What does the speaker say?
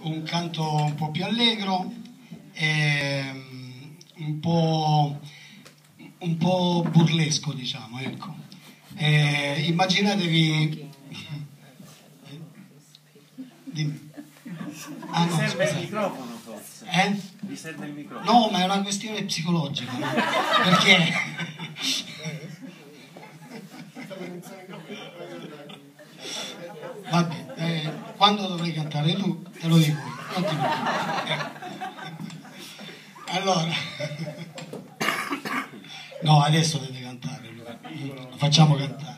un canto un po' più allegro, un po' burlesco, diciamo, ecco. Immaginatevi... Dimmi. Ah, no, serve scusate. il microfono forse. Vi serve il microfono? No, ma è una questione psicologica, no? Perché... Vabbè, quando dovrai cantare tu, te lo dico, non ti preoccupare. Allora, no, adesso deve cantare, lo facciamo cantare.